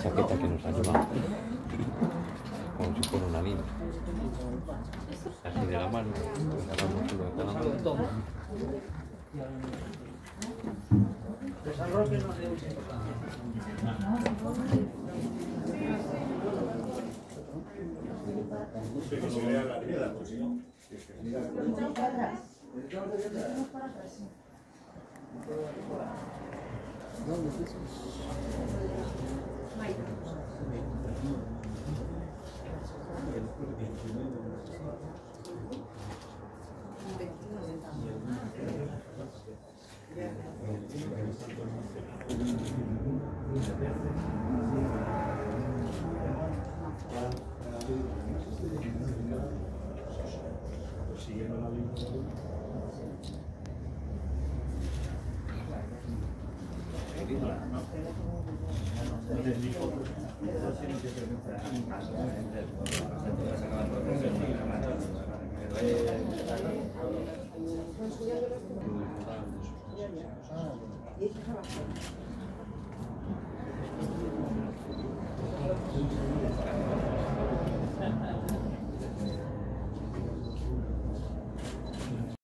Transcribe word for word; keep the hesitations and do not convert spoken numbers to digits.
chaqueta que nos ha llevado, como si fuera una niña. Así de la mano, agarramos uno de cada mano. Que se vea la vida, pues si no.